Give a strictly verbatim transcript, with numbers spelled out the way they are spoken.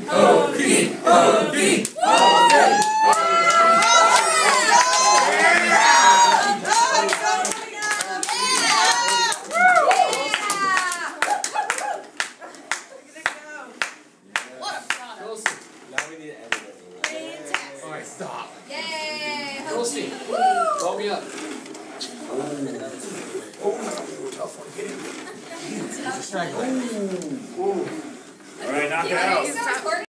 Hoky, hoky, hoky. Now we need to edit it. Alright, stop. Yay! Rosie, blow me up. Oh, tough one. Get him. He's a strangler. All right, knock it out.